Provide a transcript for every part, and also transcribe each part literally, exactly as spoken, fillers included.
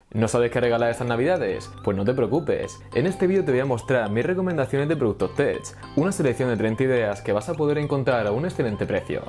¿No sabes qué regalar estas navidades? Pues no te preocupes. En este vídeo te voy a mostrar mis recomendaciones de productos tech, una selección de treinta ideas que vas a poder encontrar a un excelente precio.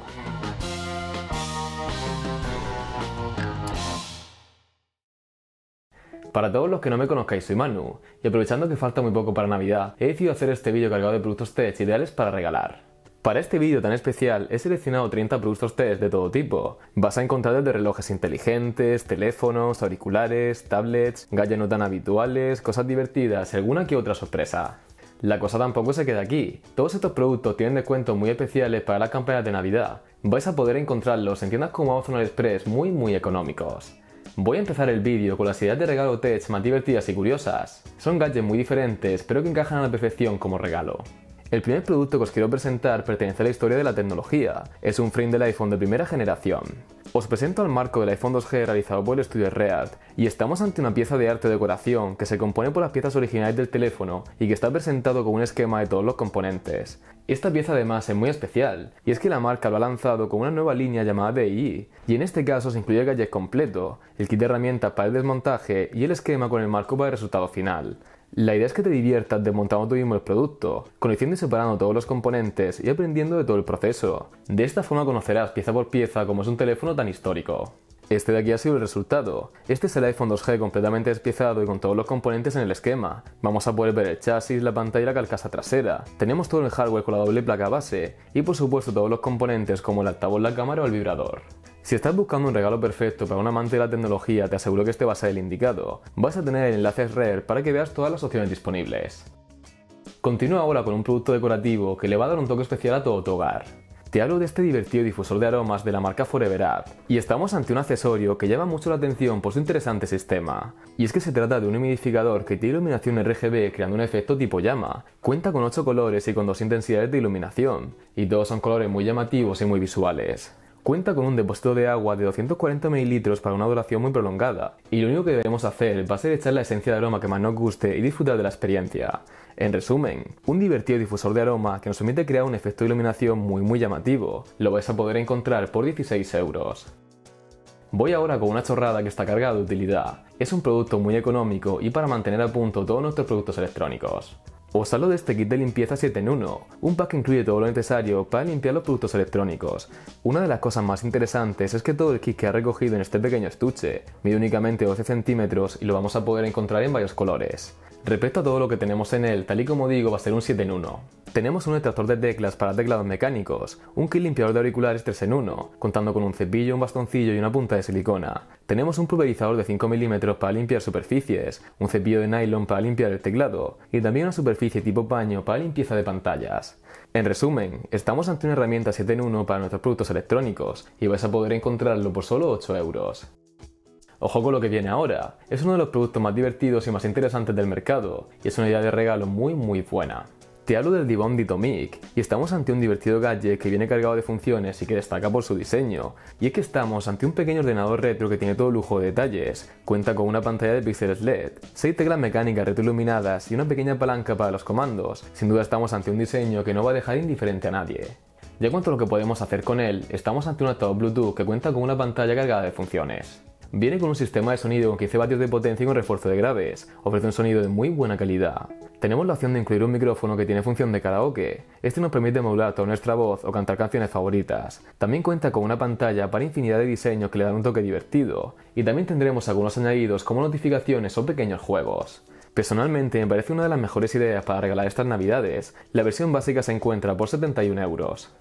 Para todos los que no me conozcáis, soy Manu, y aprovechando que falta muy poco para Navidad, he decidido hacer este vídeo cargado de productos tech ideales para regalar. Para este vídeo tan especial he seleccionado treinta productos tech de todo tipo. Vas a encontrar desde relojes inteligentes, teléfonos, auriculares, tablets, gadgets no tan habituales, cosas divertidas y alguna que otra sorpresa. La cosa tampoco se queda aquí. Todos estos productos tienen descuentos muy especiales para las campañas de Navidad. Vais a poder encontrarlos en tiendas como Amazon Express muy muy económicos. Voy a empezar el vídeo con las ideas de regalo tech más divertidas y curiosas. Son gadgets muy diferentes, pero que encajan a la perfección como regalo. El primer producto que os quiero presentar pertenece a la historia de la tecnología. Es un frame del iPhone de primera generación. Os presento el marco del iPhone dos G realizado por el estudio Reart, y estamos ante una pieza de arte o decoración que se compone por las piezas originales del teléfono y que está presentado con un esquema de todos los componentes. Esta pieza además es muy especial, y es que la marca lo ha lanzado con una nueva línea llamada D I Y, y en este caso se incluye el gadget completo, el kit de herramientas para el desmontaje y el esquema con el marco para el resultado final. La idea es que te diviertas desmontando tú mismo el producto, conociendo y separando todos los componentes y aprendiendo de todo el proceso. De esta forma conocerás pieza por pieza cómo es un teléfono tan histórico. Este de aquí ha sido el resultado. Este es el iPhone dos G completamente despiezado y con todos los componentes en el esquema. Vamos a poder ver el chasis, la pantalla y la carcasa trasera. Tenemos todo el hardware con la doble placa base y por supuesto todos los componentes como el altavoz, la cámara o el vibrador. Si estás buscando un regalo perfecto para un amante de la tecnología, te aseguro que este va a ser el indicado. Vas a tener el enlace Rare para que veas todas las opciones disponibles. Continúo ahora con un producto decorativo que le va a dar un toque especial a todo tu hogar. Te hablo de este divertido difusor de aromas de la marca Forever Up, y estamos ante un accesorio que llama mucho la atención por su interesante sistema. Y es que se trata de un humidificador que tiene iluminación R G B creando un efecto tipo llama. Cuenta con ocho colores y con dos intensidades de iluminación, y todos son colores muy llamativos y muy visuales. Cuenta con un depósito de agua de doscientos cuarenta mililitros para una duración muy prolongada, y lo único que deberemos hacer va a ser echar la esencia de aroma que más nos guste y disfrutar de la experiencia. En resumen, un divertido difusor de aroma que nos permite crear un efecto de iluminación muy muy llamativo. Lo vais a poder encontrar por dieciséis euros. Voy ahora con una chorrada que está cargada de utilidad. Es un producto muy económico y para mantener a punto todos nuestros productos electrónicos. Os hablo de este kit de limpieza siete en uno, un pack que incluye todo lo necesario para limpiar los productos electrónicos. Una de las cosas más interesantes es que todo el kit que ha recogido en este pequeño estuche mide únicamente doce centímetros y lo vamos a poder encontrar en varios colores. Respecto a todo lo que tenemos en él, tal y como digo, va a ser un siete en uno. Tenemos un extractor de teclas para teclados mecánicos, un kit limpiador de auriculares tres en uno, contando con un cepillo, un bastoncillo y una punta de silicona. Tenemos un pulverizador de cinco milímetros para limpiar superficies, un cepillo de nylon para limpiar el teclado y también una superficie tipo paño para limpieza de pantallas. En resumen, estamos ante una herramienta siete en uno para nuestros productos electrónicos y vais a poder encontrarlo por solo ocho euros. Ojo con lo que viene ahora, es uno de los productos más divertidos y más interesantes del mercado, y es una idea de regalo muy muy buena. Te hablo del diván Ditomic, y estamos ante un divertido gadget que viene cargado de funciones y que destaca por su diseño. Y es que estamos ante un pequeño ordenador retro que tiene todo lujo de detalles, cuenta con una pantalla de píxeles L E D, seis teclas mecánicas retroiluminadas y una pequeña palanca para los comandos. Sin duda estamos ante un diseño que no va a dejar indiferente a nadie. Ya en cuanto a lo que podemos hacer con él, estamos ante un altavoz Bluetooth que cuenta con una pantalla cargada de funciones. Viene con un sistema de sonido con quince vatios de potencia y con refuerzo de graves. Ofrece un sonido de muy buena calidad. Tenemos la opción de incluir un micrófono que tiene función de karaoke. Este nos permite modular toda nuestra voz o cantar canciones favoritas. También cuenta con una pantalla para infinidad de diseños que le dan un toque divertido. Y también tendremos algunos añadidos como notificaciones o pequeños juegos. Personalmente me parece una de las mejores ideas para regalar estas navidades. La versión básica se encuentra por setenta y un euros.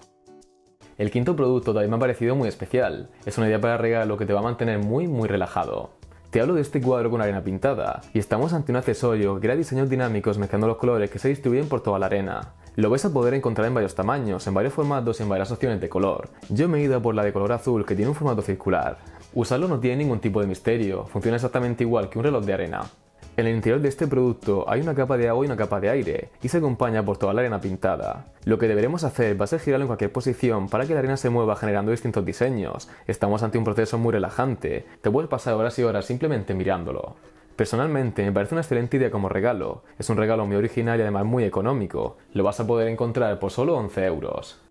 El quinto producto también me ha parecido muy especial. Es una idea para regalo que te va a mantener muy muy relajado. Te hablo de este cuadro con arena pintada, y estamos ante un accesorio que crea diseños dinámicos mezclando los colores que se distribuyen por toda la arena. Lo vais a poder encontrar en varios tamaños, en varios formatos y en varias opciones de color. Yo me he ido por la de color azul que tiene un formato circular. Usarlo no tiene ningún tipo de misterio, funciona exactamente igual que un reloj de arena. En el interior de este producto hay una capa de agua y una capa de aire, y se acompaña por toda la arena pintada. Lo que deberemos hacer va a ser girarlo en cualquier posición para que la arena se mueva generando distintos diseños. Estamos ante un proceso muy relajante, te puedes pasar horas y horas simplemente mirándolo. Personalmente me parece una excelente idea como regalo, es un regalo muy original y además muy económico, lo vas a poder encontrar por solo once euros.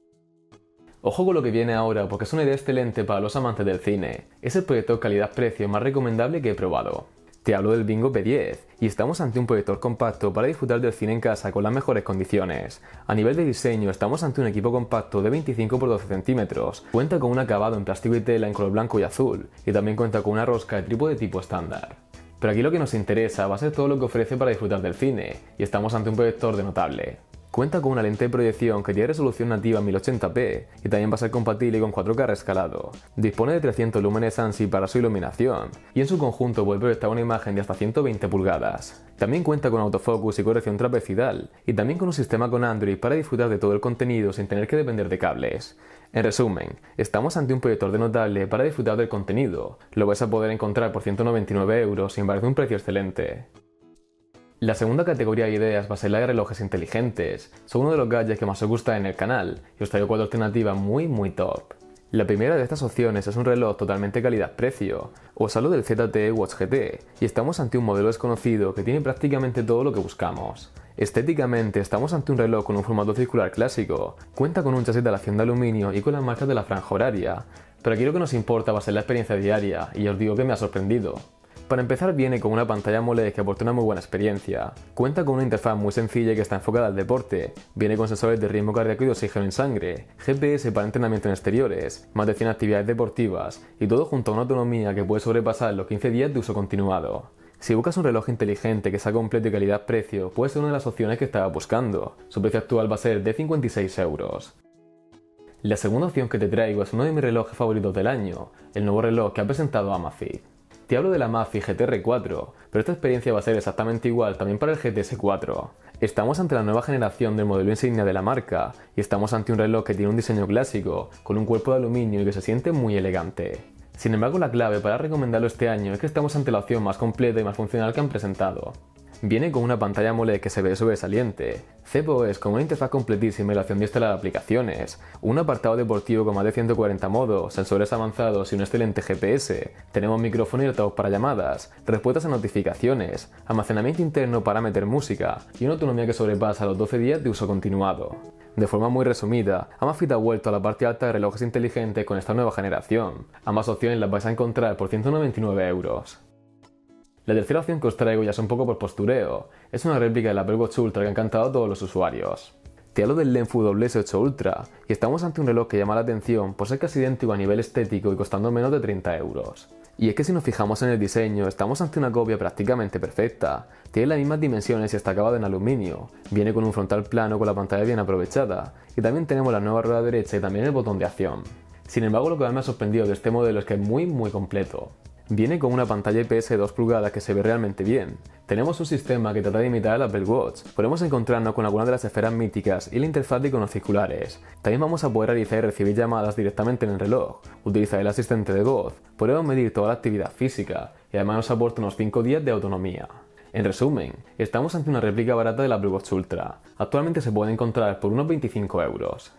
Ojo con lo que viene ahora porque es una idea excelente para los amantes del cine, es el proyecto calidad-precio más recomendable que he probado. Te hablo del Bingo P diez, y estamos ante un proyector compacto para disfrutar del cine en casa con las mejores condiciones. A nivel de diseño, estamos ante un equipo compacto de veinticinco por doce centímetros, cuenta con un acabado en plástico y tela en color blanco y azul, y también cuenta con una rosca de trípode tipo estándar. Pero aquí lo que nos interesa va a ser todo lo que ofrece para disfrutar del cine, y estamos ante un proyector de notable. Cuenta con una lente de proyección que tiene resolución nativa mil ochenta p y también va a ser compatible con cuatro K rescalado. Dispone de trescientos lúmenes ANSI para su iluminación y en su conjunto puede proyectar una imagen de hasta ciento veinte pulgadas. También cuenta con autofocus y corrección trapezoidal y también con un sistema con Android para disfrutar de todo el contenido sin tener que depender de cables. En resumen, estamos ante un proyector de notable para disfrutar del contenido. Lo vais a poder encontrar por ciento noventa y nueve euros y me parece un precio excelente. La segunda categoría de ideas va a ser la de relojes inteligentes. Son uno de los gadgets que más os gusta en el canal y os traigo cuatro alternativas muy muy top. La primera de estas opciones es un reloj totalmente calidad-precio. Os hablo del Z T E Watch G T y estamos ante un modelo desconocido que tiene prácticamente todo lo que buscamos. Estéticamente estamos ante un reloj con un formato circular clásico, cuenta con un chasis de aleación de aluminio y con las marcas de la franja horaria, pero aquí lo que nos importa va a ser la experiencia diaria y os digo que me ha sorprendido. Para empezar viene con una pantalla AMOLED que aporta una muy buena experiencia, cuenta con una interfaz muy sencilla que está enfocada al deporte, viene con sensores de ritmo cardíaco y de oxígeno en sangre, G P S para entrenamiento en exteriores, más de cien actividades deportivas y todo junto a una autonomía que puede sobrepasar los quince días de uso continuado. Si buscas un reloj inteligente que sea completo y calidad-precio, puede ser una de las opciones que estabas buscando. Su precio actual va a ser de cincuenta y seis euros. La segunda opción que te traigo es uno de mis relojes favoritos del año, el nuevo reloj que ha presentado Amazfit. Te hablo de la Amazfit G T R cuatro, pero esta experiencia va a ser exactamente igual también para el G T S cuatro. Estamos ante la nueva generación del modelo insignia de la marca y estamos ante un reloj que tiene un diseño clásico, con un cuerpo de aluminio y que se siente muy elegante. Sin embargo, la clave para recomendarlo este año es que estamos ante la opción más completa y más funcional que han presentado. Viene con una pantalla AMOLED que se ve sobresaliente, C P O S con una interfaz completísima y la opción de instalar aplicaciones, un apartado deportivo con más de ciento cuarenta modos, sensores avanzados y un excelente G P S, tenemos micrófono y altavoz para llamadas, respuestas a notificaciones, almacenamiento interno para meter música y una autonomía que sobrepasa los doce días de uso continuado. De forma muy resumida, Amazfit ha vuelto a la parte alta de relojes inteligentes con esta nueva generación. Ambas opciones las vais a encontrar por ciento noventa y nueve euros. La tercera opción que os traigo ya es un poco por postureo, es una réplica del Apple Watch Ultra que ha encantado a todos los usuarios. Te hablo del Lenfu W S ocho Ultra y estamos ante un reloj que llama la atención por ser casi idéntico a nivel estético y costando menos de treinta euros. Y es que si nos fijamos en el diseño, estamos ante una copia prácticamente perfecta, tiene las mismas dimensiones y está acabado en aluminio, viene con un frontal plano con la pantalla bien aprovechada y también tenemos la nueva rueda derecha y también el botón de acción. Sin embargo, lo que más me ha sorprendido de este modelo es que es muy muy completo. Viene con una pantalla I P S de dos pulgadas que se ve realmente bien. Tenemos un sistema que trata de imitar el Apple Watch. Podemos encontrarnos con algunas de las esferas míticas y la interfaz de iconos circulares. También vamos a poder realizar y recibir llamadas directamente en el reloj, utilizar el asistente de voz, podemos medir toda la actividad física y además nos aporta unos cinco días de autonomía. En resumen, estamos ante una réplica barata del Apple Watch Ultra. Actualmente se puede encontrar por unos veinticinco euros.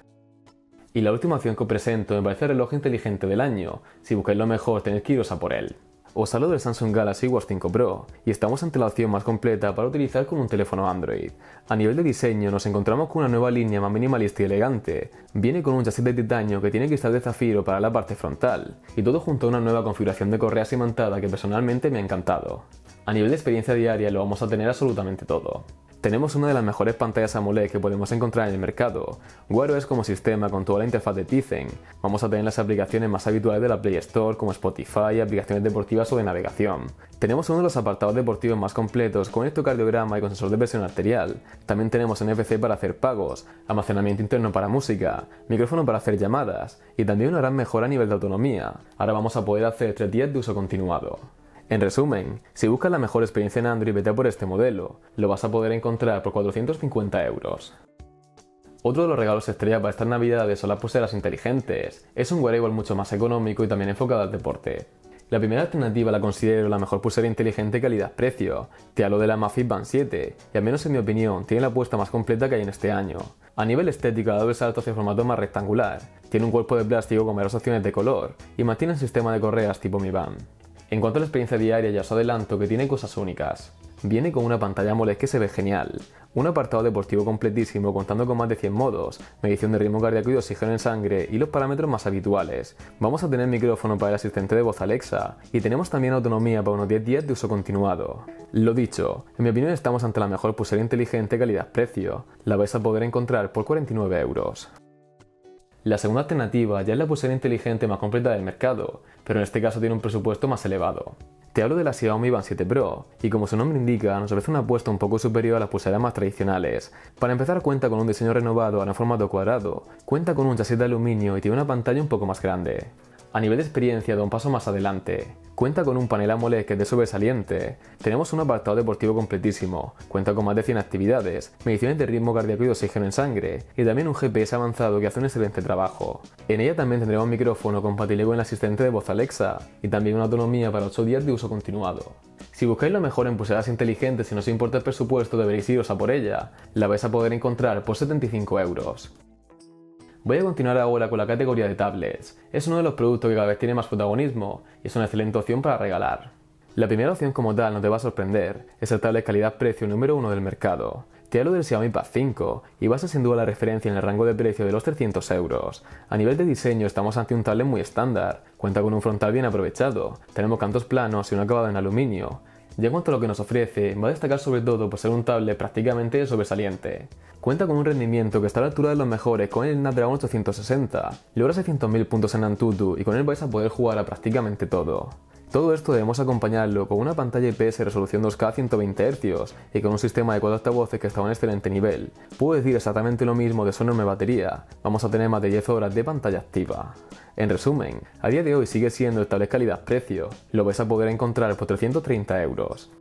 Y la última opción que os presento me parece el reloj inteligente del año. Si buscáis lo mejor tenéis que iros a por él. Os hablo del Samsung Galaxy Watch cinco Pro y estamos ante la opción más completa para utilizar con un teléfono Android. A nivel de diseño nos encontramos con una nueva línea más minimalista y elegante. Viene con un chasis de titanio que tiene cristal de zafiro para la parte frontal y todo junto a una nueva configuración de correas imantada que personalmente me ha encantado. A nivel de experiencia diaria lo vamos a tener absolutamente todo. Tenemos una de las mejores pantallas AMOLED que podemos encontrar en el mercado, Wear O S como sistema con toda la interfaz de Tizen, vamos a tener las aplicaciones más habituales de la Play Store como Spotify, aplicaciones deportivas o de navegación. Tenemos uno de los apartados deportivos más completos con electrocardiograma y con sensor de presión arterial. También tenemos N F C para hacer pagos, almacenamiento interno para música, micrófono para hacer llamadas y también una gran mejora a nivel de autonomía. Ahora vamos a poder hacer tres días de uso continuado. En resumen, si buscas la mejor experiencia en Android, vete a por este modelo. Lo vas a poder encontrar por cuatrocientos cincuenta euros. Otro de los regalos estrella para estas navidades son las pulseras inteligentes. Es un wearable mucho más económico y también enfocado al deporte. La primera alternativa la considero la mejor pulsera inteligente calidad-precio. Te hablo de la Amazfit Band siete, y al menos en mi opinión, tiene la apuesta más completa que hay en este año. A nivel estético, ha dado el salto hacia el formato más rectangular, tiene un cuerpo de plástico con varias opciones de color, y mantiene el sistema de correas tipo Mi Band. En cuanto a la experiencia diaria, ya os adelanto que tiene cosas únicas. Viene con una pantalla AMOLED que se ve genial, un apartado deportivo completísimo contando con más de cien modos, medición de ritmo cardíaco y de oxígeno en sangre y los parámetros más habituales. Vamos a tener micrófono para el asistente de voz Alexa y tenemos también autonomía para unos diez días de uso continuado. Lo dicho, en mi opinión estamos ante la mejor pulsera inteligente calidad-precio. La vais a poder encontrar por cuarenta y nueve euros. La segunda alternativa ya es la pulsera inteligente más completa del mercado, pero en este caso tiene un presupuesto más elevado. Te hablo de la Xiaomi Band siete Pro, y como su nombre indica, nos ofrece una apuesta un poco superior a las pulseras más tradicionales. Para empezar, cuenta con un diseño renovado en formato cuadrado, cuenta con un chasis de aluminio y tiene una pantalla un poco más grande. A nivel de experiencia da un paso más adelante. Cuenta con un panel AMOLED que es de sobresaliente. Tenemos un apartado deportivo completísimo. Cuenta con más de cien actividades, mediciones de ritmo cardíaco y de oxígeno en sangre, y también un G P S avanzado que hace un excelente trabajo. En ella también tendremos un micrófono compatible con el asistente de voz Alexa, y también una autonomía para ocho días de uso continuado. Si buscáis lo mejor en pulseras inteligentes y no os importa el presupuesto, deberéis iros a por ella. La vais a poder encontrar por setenta y cinco euros. Voy a continuar ahora con la categoría de tablets. Es uno de los productos que cada vez tiene más protagonismo y es una excelente opción para regalar. La primera opción como tal no te va a sorprender, es el tablet calidad-precio número uno del mercado. Te hablo del Xiaomi Pad cinco y va a ser sin duda la referencia en el rango de precio de los trescientos euros. A nivel de diseño estamos ante un tablet muy estándar, cuenta con un frontal bien aprovechado, tenemos cantos planos y un acabado en aluminio. Y en cuanto a lo que nos ofrece, va a destacar sobre todo por ser un tablet prácticamente sobresaliente. Cuenta con un rendimiento que está a la altura de los mejores con el Snapdragon ochocientos sesenta, logra seiscientos mil puntos en Antutu y con él vais a poder jugar a prácticamente todo. Todo esto debemos acompañarlo con una pantalla I P S resolución dos K a ciento veinte hercios y con un sistema de cuatro altavoces que está a un excelente nivel. Puedo decir exactamente lo mismo de su enorme batería, vamos a tener más de diez horas de pantalla activa. En resumen, a día de hoy sigue siendo el tablet calidad-precio, lo vais a poder encontrar por trescientos treinta euros.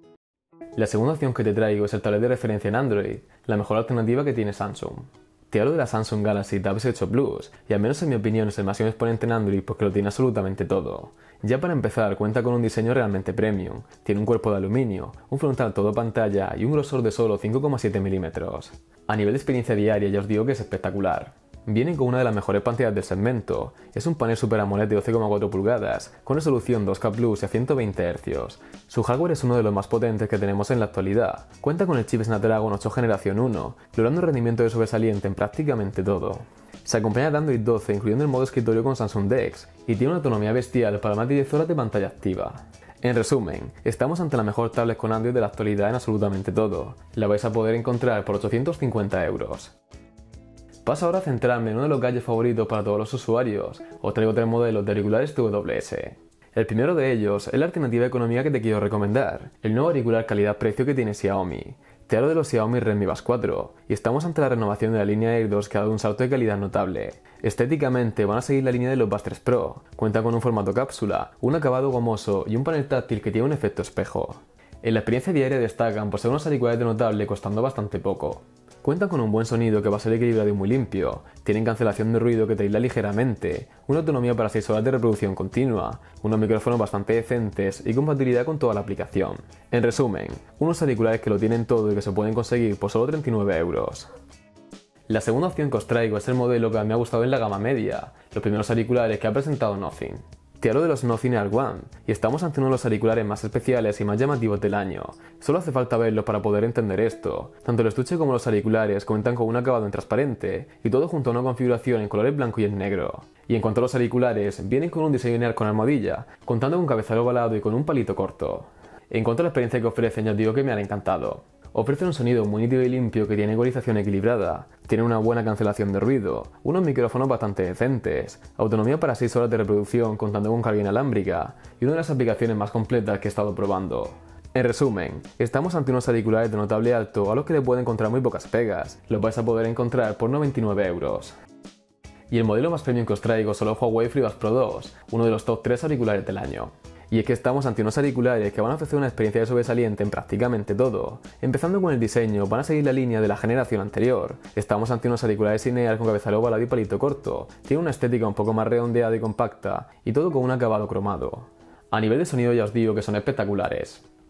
La segunda opción que te traigo es el tablet de referencia en Android, la mejor alternativa que tiene Samsung. Te hablo de la Samsung Galaxy Tab S ocho Plus, y al menos en mi opinión es el máximo exponente en Android porque lo tiene absolutamente todo. Ya para empezar, cuenta con un diseño realmente premium, tiene un cuerpo de aluminio, un frontal todo pantalla y un grosor de solo cinco coma siete milímetros. A nivel de experiencia diaria ya os digo que es espectacular. Viene con una de las mejores pantallas del segmento, es un panel Super AMOLED de doce coma cuatro pulgadas, con resolución dos K plus y a ciento veinte hercios. Su hardware es uno de los más potentes que tenemos en la actualidad, cuenta con el chip Snapdragon ocho generación uno, logrando un rendimiento de sobresaliente en prácticamente todo. Se acompaña de Android doce incluyendo el modo escritorio con Samsung DeX, y tiene una autonomía bestial para más de diez horas de pantalla activa. En resumen, estamos ante la mejor tablet con Android de la actualidad en absolutamente todo, la vais a poder encontrar por ochocientos cincuenta euros. Paso ahora a centrarme en uno de los gadgets favoritos para todos los usuarios. Os traigo tres modelos de auriculares T W S. El primero de ellos es la alternativa económica que te quiero recomendar, el nuevo auricular calidad-precio que tiene Xiaomi. Te hablo de los Xiaomi Redmi Buds cuatro, y estamos ante la renovación de la línea Air dos que ha dado un salto de calidad notable. Estéticamente van a seguir la línea de los Buds tres Pro, cuenta con un formato cápsula, un acabado gomoso y un panel táctil que tiene un efecto espejo. En la experiencia diaria destacan por ser unos auriculares de notable costando bastante poco. Cuentan con un buen sonido que va a ser equilibrado y muy limpio, tienen cancelación de ruido que te aísla ligeramente, una autonomía para seis horas de reproducción continua, unos micrófonos bastante decentes y compatibilidad con toda la aplicación. En resumen, unos auriculares que lo tienen todo y que se pueden conseguir por solo treinta y nueve euros. La segunda opción que os traigo es el modelo que me ha gustado en la gama media, los primeros auriculares que ha presentado Nothing. Te hablo de los Nothing Air One, y estamos ante uno de los auriculares más especiales y más llamativos del año. Solo hace falta verlos para poder entender esto. Tanto el estuche como los auriculares cuentan con un acabado en transparente, y todo junto a una configuración en colores blanco y en negro. Y en cuanto a los auriculares, vienen con un diseño lineal con almohadilla, contando con cabezal ovalado y con un palito corto. En cuanto a la experiencia que ofrecen, ya os digo que me han encantado. Ofrecen un sonido muy nítido y limpio que tiene ecualización equilibrada, tiene una buena cancelación de ruido, unos micrófonos bastante decentes, autonomía para seis horas de reproducción contando con carga inalámbrica y una de las aplicaciones más completas que he estado probando. En resumen, estamos ante unos auriculares de notable alto a los que le pueden encontrar muy pocas pegas, los vais a poder encontrar por noventa y nueve euros. Y el modelo más premium que os traigo son los Huawei FreeBuds Pro dos, uno de los top tres auriculares del año. Y es que estamos ante unos auriculares que van a ofrecer una experiencia de sobresaliente en prácticamente todo. Empezando con el diseño, van a seguir la línea de la generación anterior. Estamos ante unos auriculares lineal con cabezal ovalado y palito corto. Tiene una estética un poco más redondeada y compacta, y todo con un acabado cromado. A nivel de sonido ya os digo que son espectaculares.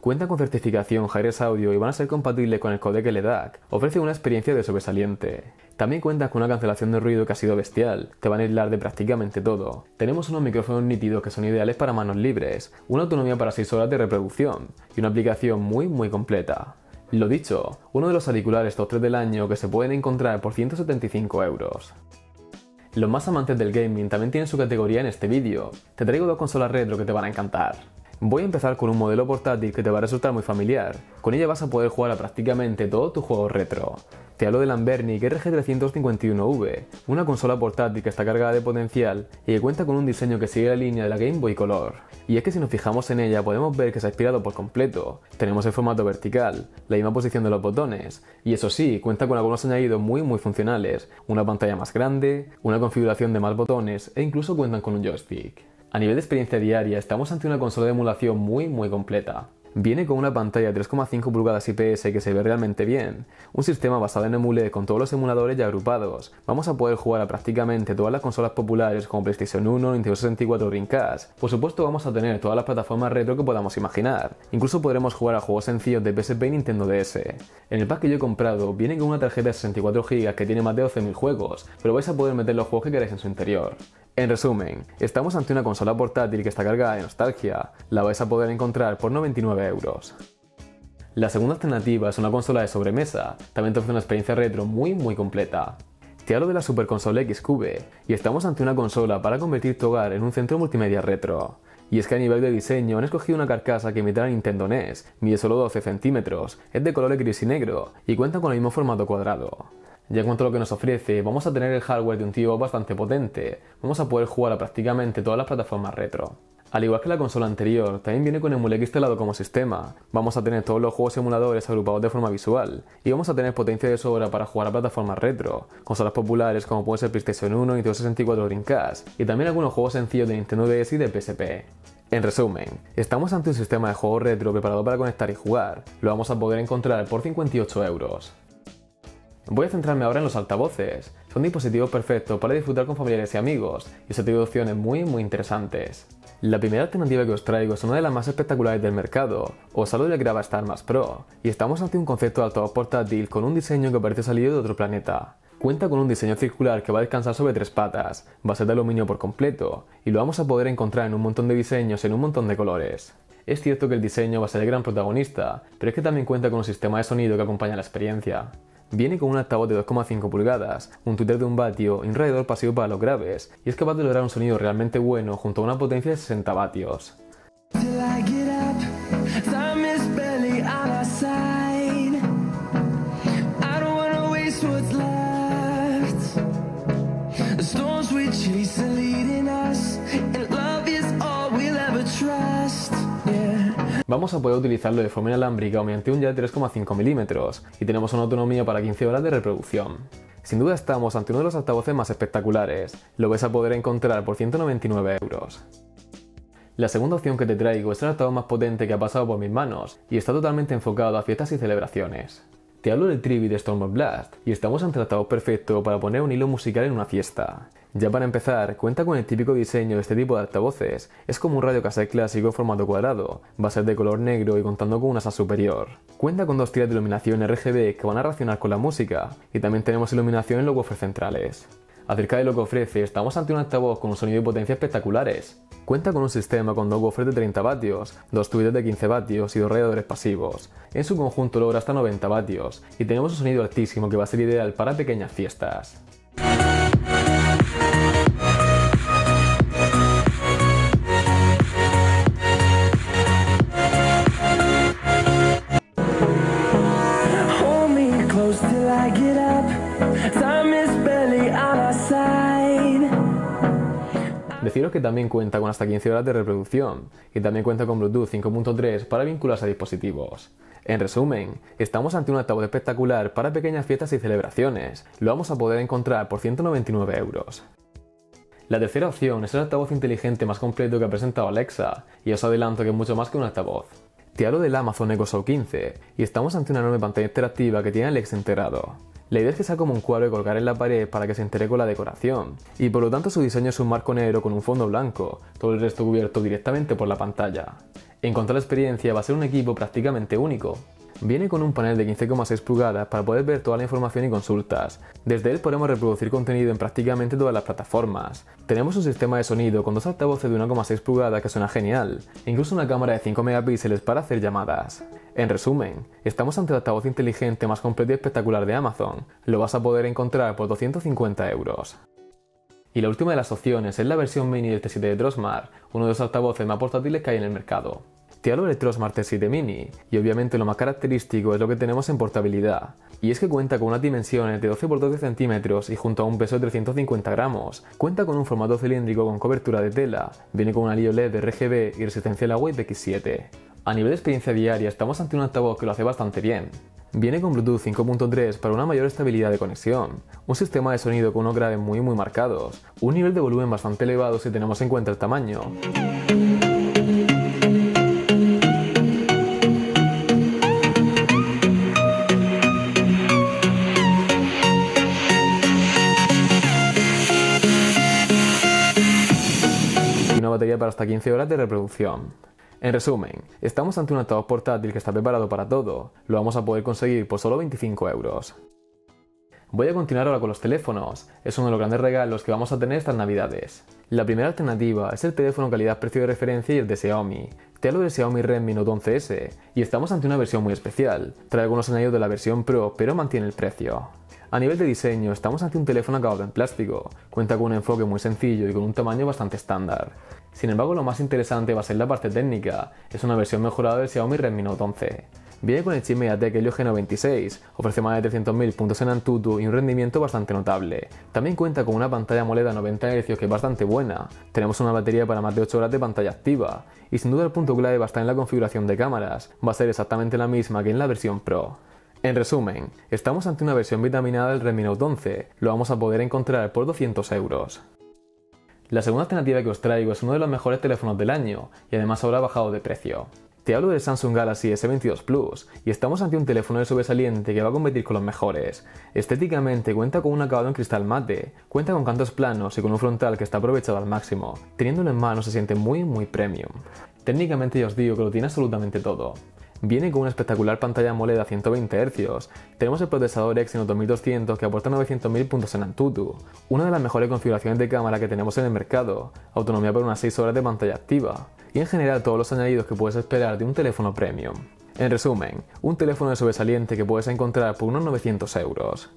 Cuenta con certificación Hi-Res Audio y van a ser compatibles con el codec L D A C. Ofrece una experiencia de sobresaliente. También cuentan con una cancelación de ruido que ha sido bestial, te van a aislar de prácticamente todo. Tenemos unos micrófonos nítidos que son ideales para manos libres, una autonomía para seis horas de reproducción y una aplicación muy muy completa. Lo dicho, uno de los auriculares top tres del año que se pueden encontrar por ciento setenta y cinco euros. Los más amantes del gaming también tienen su categoría en este vídeo. Te traigo dos consolas retro que te van a encantar. Voy a empezar con un modelo portátil que te va a resultar muy familiar. Con ella vas a poder jugar a prácticamente todos tus juegos retro. Te hablo del Anbernic R G trescientos cincuenta y uno V, una consola portátil que está cargada de potencial y que cuenta con un diseño que sigue la línea de la Game Boy Color. Y es que si nos fijamos en ella podemos ver que se ha inspirado por completo. Tenemos el formato vertical, la misma posición de los botones, y eso sí, cuenta con algunos añadidos muy muy funcionales, una pantalla más grande, una configuración de más botones e incluso cuentan con un joystick. A nivel de experiencia diaria estamos ante una consola de emulación muy muy completa. Viene con una pantalla de tres coma cinco pulgadas I P S que se ve realmente bien, un sistema basado en Emule con todos los emuladores ya agrupados. Vamos a poder jugar a prácticamente todas las consolas populares como PlayStation uno, Nintendo sesenta y cuatro o Dreamcast. Por supuesto vamos a tener todas las plataformas retro que podamos imaginar. Incluso podremos jugar a juegos sencillos de P S P y Nintendo D S. En el pack que yo he comprado viene con una tarjeta de sesenta y cuatro gigas que tiene más de doce mil juegos, pero vais a poder meter los juegos que queráis en su interior. En resumen, estamos ante una consola portátil que está cargada de nostalgia. La vais a poder encontrar por noventa y nueve euros. La segunda alternativa es una consola de sobremesa, también te ofrece una experiencia retro muy muy completa. Te hablo de la Super Console X Cube, y estamos ante una consola para convertir tu hogar en un centro multimedia retro. Y es que a nivel de diseño han escogido una carcasa que imita a la Nintendo N E S, mide solo doce centímetros, es de color gris y negro, y cuenta con el mismo formato cuadrado. Ya en cuanto a lo que nos ofrece, vamos a tener el hardware de un tío bastante potente, vamos a poder jugar a prácticamente todas las plataformas retro. Al igual que la consola anterior, también viene con Emule instalado como sistema, vamos a tener todos los juegos emuladores agrupados de forma visual, y vamos a tener potencia de sobra para jugar a plataformas retro, consolas populares como puede ser PlayStation uno, Nintendo sesenta y cuatro o Dreamcast, y también algunos juegos sencillos de Nintendo D S y de P S P. En resumen, estamos ante un sistema de juegos retro preparado para conectar y jugar, lo vamos a poder encontrar por cincuenta y ocho euros. Voy a centrarme ahora en los altavoces. Son dispositivos perfectos para disfrutar con familiares y amigos, y os traigo opciones muy muy interesantes. La primera alternativa que os traigo es una de las más espectaculares del mercado. Os hablo del Gravastar Más Pro, y estamos ante un concepto de altavoz portátil con un diseño que parece salido de otro planeta. Cuenta con un diseño circular que va a descansar sobre tres patas, va a ser de aluminio por completo, y lo vamos a poder encontrar en un montón de diseños en un montón de colores. Es cierto que el diseño va a ser el gran protagonista, pero es que también cuenta con un sistema de sonido que acompaña la experiencia. Viene con un altavoz de dos coma cinco pulgadas, un tweeter de un vatio y un radiador pasivo para los graves, y es capaz de lograr un sonido realmente bueno junto a una potencia de sesenta vatios. Vamos a poder utilizarlo de forma inalámbrica o mediante un jack de tres coma cinco milímetros y tenemos una autonomía para quince horas de reproducción. Sin duda estamos ante uno de los altavoces más espectaculares, lo vais a poder encontrar por ciento noventa y nueve euros. La segunda opción que te traigo es el altavoz más potente que ha pasado por mis manos y está totalmente enfocado a fiestas y celebraciones. Te hablo del Tribit de Storm Blast y estamos ante el altavoz perfecto para poner un hilo musical en una fiesta. Ya para empezar, cuenta con el típico diseño de este tipo de altavoces, es como un radio cassette clásico en formato cuadrado, va a ser de color negro y contando con una asa superior. Cuenta con dos tiras de iluminación R G B que van a reaccionar con la música, y también tenemos iluminación en los woofers centrales. Acerca de lo que ofrece, estamos ante un altavoz con un sonido y potencia espectaculares. Cuenta con un sistema con dos woofers de treinta vatios, dos tweeters de quince vatios y dos radiadores pasivos. En su conjunto logra hasta noventa vatios, y tenemos un sonido altísimo que va a ser ideal para pequeñas fiestas. Deciros que también cuenta con hasta quince horas de reproducción y también cuenta con Bluetooth cinco punto tres para vincularse a dispositivos. En resumen, estamos ante un altavoz espectacular para pequeñas fiestas y celebraciones. Lo vamos a poder encontrar por ciento noventa y nueve euros. La tercera opción es el altavoz inteligente más completo que ha presentado Alexa, y os adelanto que es mucho más que un altavoz. Te hablo del Amazon Echo Show quince, y estamos ante una enorme pantalla interactiva que tiene Alexa integrado. La idea es que sea como un cuadro de colgar en la pared para que se integre con la decoración, y por lo tanto su diseño es un marco negro con un fondo blanco, todo el resto cubierto directamente por la pantalla. En cuanto a la experiencia, va a ser un equipo prácticamente único. Viene con un panel de quince coma seis pulgadas para poder ver toda la información y consultas. Desde él podemos reproducir contenido en prácticamente todas las plataformas. Tenemos un sistema de sonido con dos altavoces de uno coma seis pulgadas que suena genial, e incluso una cámara de cinco megapíxeles para hacer llamadas. En resumen, estamos ante el altavoz inteligente más completo y espectacular de Amazon. Lo vas a poder encontrar por doscientos cincuenta euros. Y la última de las opciones es la versión mini del T siete de Trosmart, uno de los altavoces más portátiles que hay en el mercado. Te hablo del Trosmart T siete Mini, y obviamente lo más característico es lo que tenemos en portabilidad, y es que cuenta con unas dimensiones de doce por doce centímetros y junto a un peso de trescientos cincuenta gramos, cuenta con un formato cilíndrico con cobertura de tela, viene con un anillo L E D de R G B y resistencia al agua I P X siete. A nivel de experiencia diaria estamos ante un altavoz que lo hace bastante bien. Viene con Bluetooth cinco punto tres para una mayor estabilidad de conexión, un sistema de sonido con unos graves muy muy marcados, un nivel de volumen bastante elevado si tenemos en cuenta el tamaño. Batería para hasta quince horas de reproducción. En resumen, estamos ante un altavoz portátil que está preparado para todo. Lo vamos a poder conseguir por solo veinticinco euros. Voy a continuar ahora con los teléfonos. Es uno de los grandes regalos que vamos a tener estas navidades. La primera alternativa es el teléfono calidad-precio de referencia y el de Xiaomi. Te hablo del Xiaomi Redmi Note once ese, y estamos ante una versión muy especial. Trae algunos añadidos de la versión Pro, pero mantiene el precio. A nivel de diseño, estamos ante un teléfono acabado en plástico, cuenta con un enfoque muy sencillo y con un tamaño bastante estándar. Sin embargo, lo más interesante va a ser la parte técnica, es una versión mejorada del Xiaomi Redmi Note once. Viene con el chip MediaTek Helio G noventa y seis, ofrece más de trescientos mil puntos en Antutu y un rendimiento bastante notable. También cuenta con una pantalla AMOLED a noventa hercios que es bastante buena, tenemos una batería para más de ocho horas de pantalla activa, y sin duda el punto clave va a estar en la configuración de cámaras, va a ser exactamente la misma que en la versión Pro. En resumen, estamos ante una versión vitaminada del Redmi Note once, lo vamos a poder encontrar por doscientos euros. La segunda alternativa que os traigo es uno de los mejores teléfonos del año, y además ahora ha bajado de precio. Te hablo del Samsung Galaxy S veintidós Plus, y estamos ante un teléfono de sobresaliente que va a competir con los mejores. Estéticamente cuenta con un acabado en cristal mate, cuenta con cantos planos y con un frontal que está aprovechado al máximo. Teniéndolo en mano se siente muy muy premium. Técnicamente ya os digo que lo tiene absolutamente todo. Viene con una espectacular pantalla AMOLED a ciento veinte hercios, tenemos el procesador Exynos dos mil doscientos que aporta novecientos mil puntos en Antutu, una de las mejores configuraciones de cámara que tenemos en el mercado, autonomía por unas seis horas de pantalla activa, y en general todos los añadidos que puedes esperar de un teléfono premium. En resumen, un teléfono de sobresaliente que puedes encontrar por unos novecientos euros.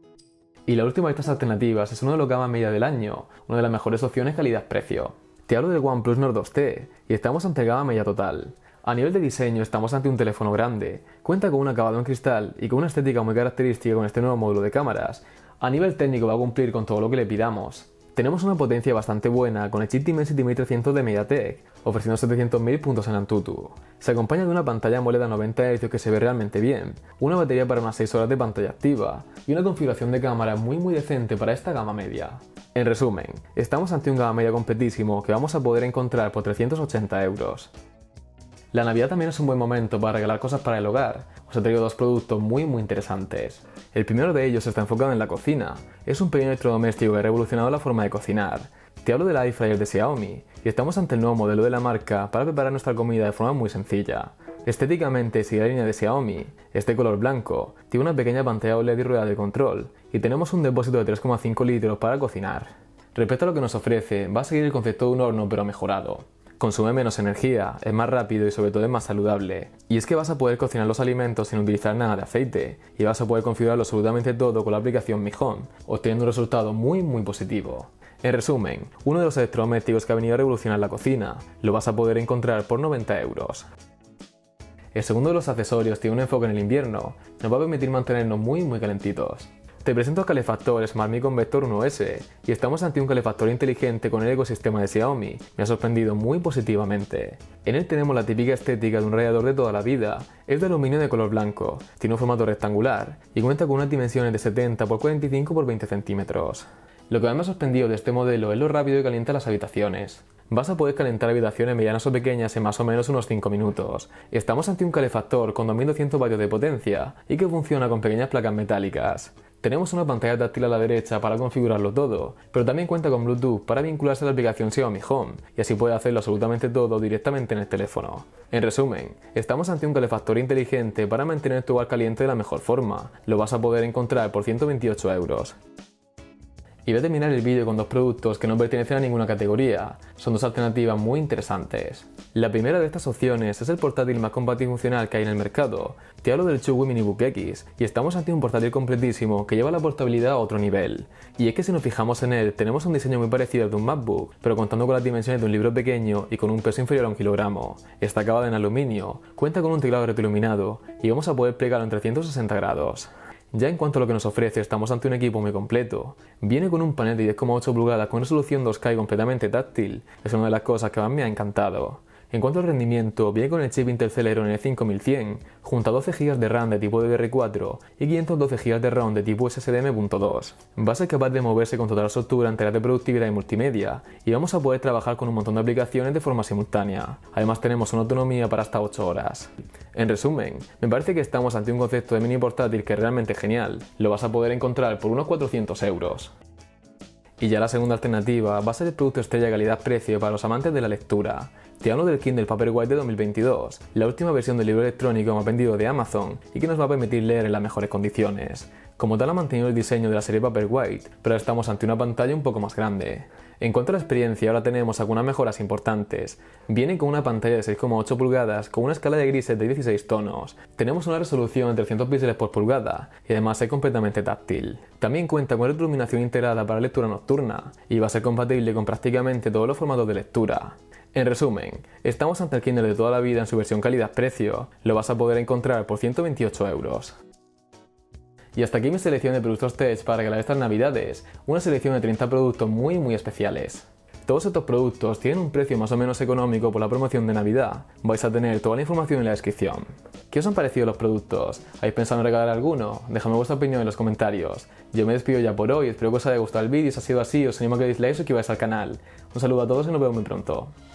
Y la última de estas alternativas es uno de los gama media del año, una de las mejores opciones calidad-precio. Te hablo del OnePlus Nord dos T, y estamos ante gama media total. A nivel de diseño estamos ante un teléfono grande, cuenta con un acabado en cristal y con una estética muy característica con este nuevo módulo de cámaras. A nivel técnico va a cumplir con todo lo que le pidamos. Tenemos una potencia bastante buena con el chip Dimensity mil trescientos de MediaTek, ofreciendo setecientos mil puntos en Antutu. Se acompaña de una pantalla AMOLED a noventa hercios que se ve realmente bien, una batería para unas seis horas de pantalla activa y una configuración de cámara muy muy decente para esta gama media. En resumen, estamos ante un gama media completísimo que vamos a poder encontrar por trescientos ochenta euros. La Navidad también es un buen momento para regalar cosas para el hogar. Os he traído dos productos muy muy interesantes. El primero de ellos está enfocado en la cocina. Es un pequeño electrodoméstico que ha revolucionado la forma de cocinar. Te hablo del Air Fryer de Xiaomi, y estamos ante el nuevo modelo de la marca para preparar nuestra comida de forma muy sencilla. Estéticamente sigue la línea de Xiaomi, es de color blanco, tiene una pequeña pantalla O L E D y rueda de control, y tenemos un depósito de tres coma cinco litros para cocinar. Respecto a lo que nos ofrece, va a seguir el concepto de un horno pero mejorado. Consume menos energía, es más rápido y sobre todo es más saludable. Y es que vas a poder cocinar los alimentos sin utilizar nada de aceite, y vas a poder configurarlo absolutamente todo con la aplicación Mi Home, obteniendo un resultado muy muy positivo. En resumen, uno de los electrodomésticos que ha venido a revolucionar la cocina, lo vas a poder encontrar por noventa euros. El segundo de los accesorios tiene un enfoque en el invierno, nos va a permitir mantenernos muy muy calentitos. Te presento el calefactor SmartMe Convector uno ese, y estamos ante un calefactor inteligente con el ecosistema de Xiaomi. Me ha sorprendido muy positivamente. En él tenemos la típica estética de un radiador de toda la vida. Es de aluminio de color blanco, tiene un formato rectangular y cuenta con unas dimensiones de setenta por cuarenta y cinco por veinte centímetros. Lo que más me ha sorprendido de este modelo es lo rápido que calienta las habitaciones. Vas a poder calentar habitaciones medianas o pequeñas en más o menos unos cinco minutos. Estamos ante un calefactor con dos mil doscientos vatios de potencia y que funciona con pequeñas placas metálicas. Tenemos una pantalla táctil a la derecha para configurarlo todo, pero también cuenta con Bluetooth para vincularse a la aplicación Xiaomi Home, y así puede hacerlo absolutamente todo directamente en el teléfono. En resumen, estamos ante un calefactor inteligente para mantener tu hogar caliente de la mejor forma. Lo vas a poder encontrar por ciento veintiocho euros. Y voy a terminar el vídeo con dos productos que no pertenecen a ninguna categoría. Son dos alternativas muy interesantes. La primera de estas opciones es el portátil más compacto y funcional que hay en el mercado. Te hablo del Chuwi Minibook X, y estamos ante un portátil completísimo que lleva la portabilidad a otro nivel. Y es que si nos fijamos en él, tenemos un diseño muy parecido al de un MacBook, pero contando con las dimensiones de un libro pequeño y con un peso inferior a un kilogramo. Está acabado en aluminio, cuenta con un teclado retroiluminado y vamos a poder plegarlo en trescientos sesenta grados. Ya en cuanto a lo que nos ofrece, estamos ante un equipo muy completo. Viene con un panel de diez coma ocho pulgadas con resolución dos K y completamente táctil. Es una de las cosas que más me ha encantado. En cuanto al rendimiento, viene con el chip Intel Celeron N cinco mil cien, junto a doce gigas de RAM de tipo D D R cuatro y quinientos doce gigas de RAM de tipo S S D M punto dos. Va a ser capaz de moverse con total soltura en tareas de productividad y multimedia, y vamos a poder trabajar con un montón de aplicaciones de forma simultánea. Además tenemos una autonomía para hasta ocho horas. En resumen, me parece que estamos ante un concepto de mini portátil que es realmente genial. Lo vas a poder encontrar por unos cuatrocientos euros. Y ya la segunda alternativa va a ser el producto estrella calidad-precio para los amantes de la lectura. Te hablo del Kindle Paperwhite de dos mil veintidós, la última versión del libro electrónico más vendido de Amazon y que nos va a permitir leer en las mejores condiciones. Como tal ha mantenido el diseño de la serie Paperwhite, pero estamos ante una pantalla un poco más grande. En cuanto a la experiencia, ahora tenemos algunas mejoras importantes. Viene con una pantalla de seis coma ocho pulgadas con una escala de grises de dieciséis tonos. Tenemos una resolución de trescientos píxeles por pulgada y además es completamente táctil. También cuenta con retroiluminación integrada para lectura nocturna y va a ser compatible con prácticamente todos los formatos de lectura. En resumen, estamos ante el Kindle de toda la vida en su versión calidad-precio. Lo vas a poder encontrar por ciento veintiocho euros. Y hasta aquí mi selección de productos tech para regalar estas navidades, una selección de treinta productos muy muy especiales. Todos estos productos tienen un precio más o menos económico por la promoción de Navidad. Vais a tener toda la información en la descripción. ¿Qué os han parecido los productos? ¿Habéis pensado en regalar alguno? Dejadme vuestra opinión en los comentarios. Yo me despido ya por hoy, espero que os haya gustado el vídeo, si ha sido así os animo a que deis like y os suscribáis al canal. Un saludo a todos y nos vemos muy pronto.